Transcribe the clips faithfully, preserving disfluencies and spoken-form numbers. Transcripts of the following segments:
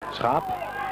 Schaap.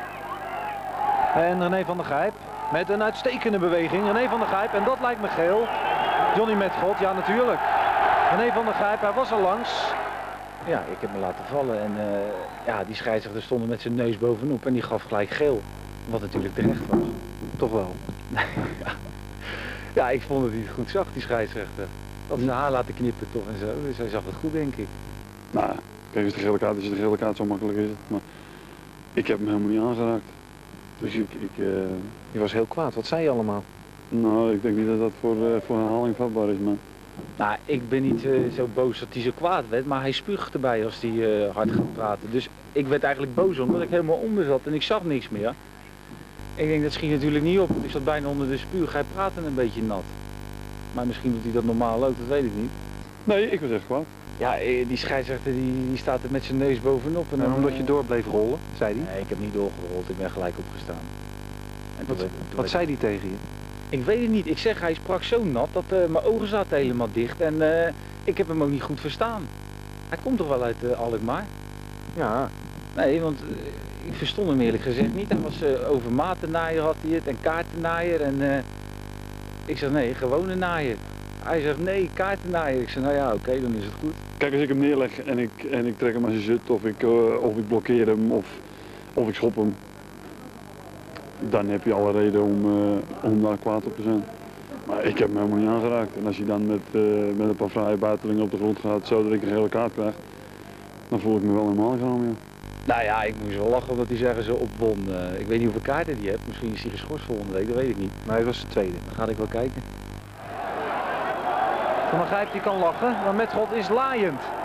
En René van der Gijp met een uitstekende beweging. René van der Gijp, en dat lijkt me geel. Johnny Metgod, ja natuurlijk. René van der Gijp, hij was er langs. Ja, ik heb me laten vallen en uh, ja, die scheidsrechter stond met zijn neus bovenop en die gaf gelijk geel. Wat natuurlijk terecht was. Toch wel. ja. ja, ik vond dat hij het goed zag, die scheidsrechter. Dat zijn haar laten knippen toch en zo, dus hij zag het goed denk ik. Nou, kijk, als de gele kaart is, de gele kaart zo makkelijk is het. Maar ik heb hem helemaal niet aangeraakt. Dus ik... ik uh... Je was heel kwaad, wat zei je allemaal? Nou, ik denk niet dat dat voor, uh, voor herhaling vatbaar is, maar... Nou, ik ben niet uh, zo boos dat hij zo kwaad werd, maar hij spuugt erbij als hij uh, hard gaat praten. Dus ik werd eigenlijk boos omdat ik helemaal onder zat en ik zag niks meer. Ik denk, dat schiet natuurlijk niet op. Ik zat bijna onder de spuug, hij praatte een beetje nat. Maar misschien doet hij dat normaal ook, dat weet ik niet. Nee, ik was echt kwaad. Ja, die scheidsrechter die, die staat er met zijn neus bovenop. En, en dan, omdat je door bleef rollen, zei hij? Nee, ik heb niet doorgerold, ik ben gelijk opgestaan. En wat toen, wat toen zei hij tegen je? Ik weet het niet. Ik zeg, hij sprak zo nat dat uh, mijn ogen zaten helemaal dicht en uh, ik heb hem ook niet goed verstaan. Hij komt toch wel uit uh, Alkmaar? Ja. Nee, want uh, ik verstond hem eerlijk gezegd niet. Hij was uh, over matennaaier had hij het en kaartennaaier en uh, ik zeg nee, gewone naaier. Hij zegt nee, kaartennaaier. Ik zeg nou ja, oké, okay, dan is het goed. Kijk, als ik hem neerleg en ik, en ik trek hem aan zijn zut of ik, uh, of ik blokkeer hem of, of ik schop hem, dan heb je alle reden om, uh, om daar kwaad op te zijn. Maar ik heb hem helemaal niet aangeraakt. En als hij dan met, uh, met een paar vrije buitelingen op de grond gaat, zodat ik een gele kaart krijg, dan voel ik me wel helemaal genomen, ja. Nou ja, ik moest wel lachen omdat hij zeggen ze opwon. Uh, ik weet niet hoeveel kaarten hij heeft. Misschien is hij geschorst volgende week, dat weet ik niet. Maar hij was de tweede. Dan ga ik wel kijken. Van der Gijp die kan lachen, maar Metgod is laaiend.